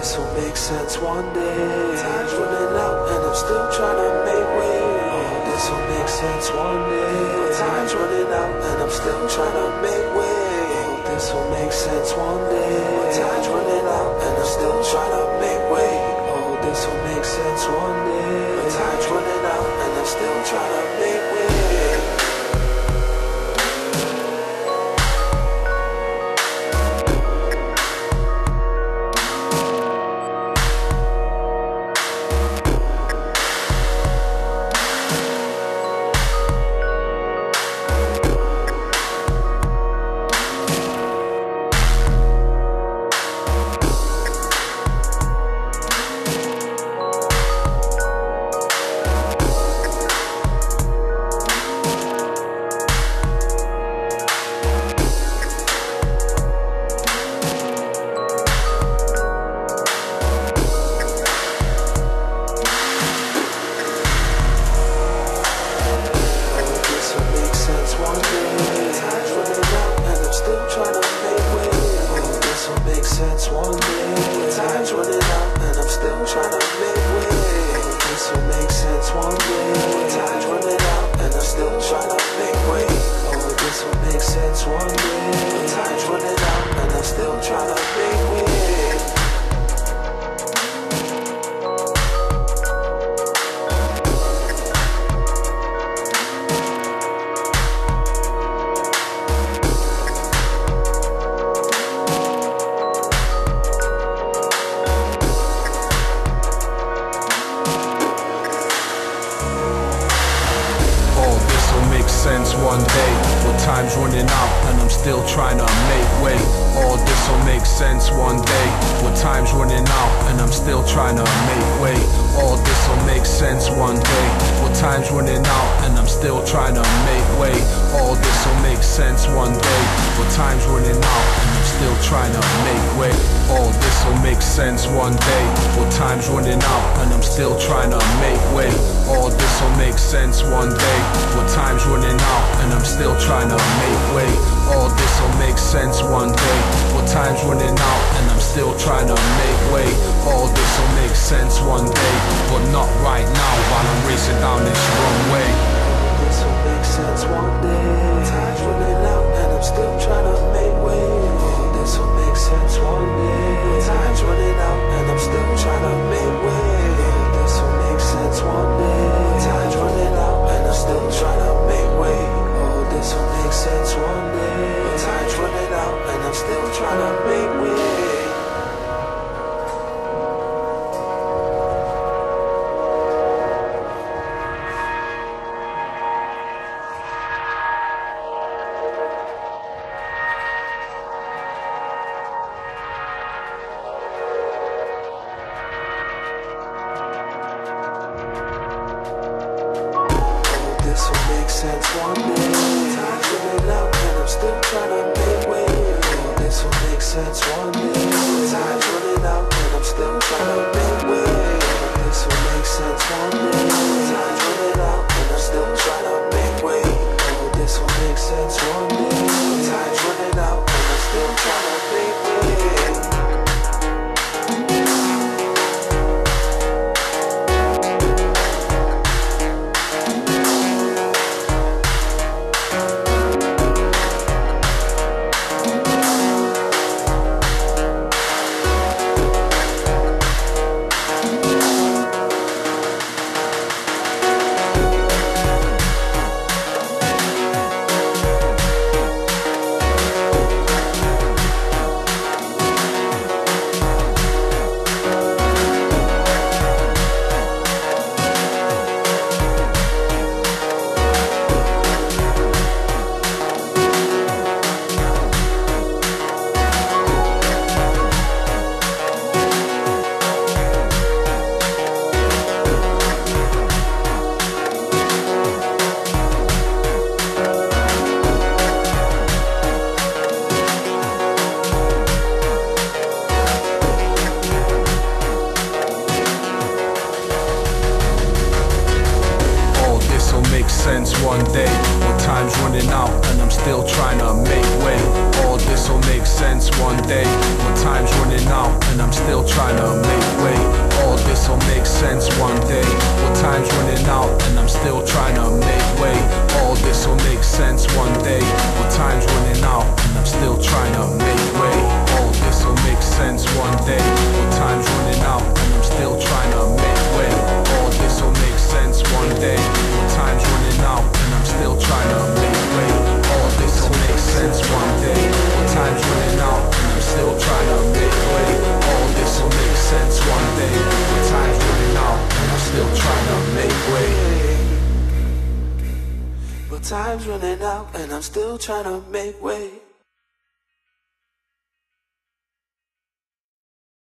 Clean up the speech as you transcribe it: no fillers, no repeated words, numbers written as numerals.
this'll make sense one day. Time's running out and I'm still trying to make way. Oh, this'll make sense one day. Time's running out and I'm still trying to make way. Oh, this'll make sense one day. Time's running out and I'm still trying to make way. Oh, this'll make sense one day. Time's running out and I'm still trying to make way. Sense one day, but time's running out and I'm still trying to make way. All this'll make sense one day, but time's running out and I'm still trying to make way. All this'll make sense one day, but time's running out and I'm still trying to make way. All this'll make sense one day, but time's running out and I'm still trying to make way. All this'll make sense one day, but time's running out and I'm still trying to make way. All this'll make sense one day, but time's running out and I'm still trying to make way. All this'll make sense one day, but time's running out and I'm still trying to make way. All this'll make sense one day, but not right now while I'm racing down this runway. This'll make sense one day. Time's running out and I'm still trying to make way. Oh, this'll make sense one day. Time's running out and I'm still trying to make way. Oh, this'll make sense one day. Time's running out and I'm still trying to make way. Oh, this'll make sense one day. Time's running out and I'm still trying to make way. This'll make sense one day. Time's running out and I'm still trying to make way. Oh, this'll make sense one day. Time's running out and I'm still trying to make way. Oh, this'll make sense one day. Time's running out and I'm still trying to make way. Oh, this'll make sense one day. Time's running out and I'm still trying to make way. make sense one day. Well, time's running out and I'm still trying to make way. All this'll make sense one day. Well, time's running out and I'm still trying to make way. All this'll make sense one day. Well, time's running out and I'm still trying to make way. All this'll make sense one day. Well, time's running out and I'm still trying to make way. All this'll make sense one day. Well, time's running out and I'm still trying to make way. All this'll make sense one day. Well, time's running out and I'm still trying to make way. All this'll make sense one day. Well, time's running out and I'm still trying to make way. All this'll make sense one day. Well, time's running out and I'm still trying to make way. But time's running out and I'm still trying to make way.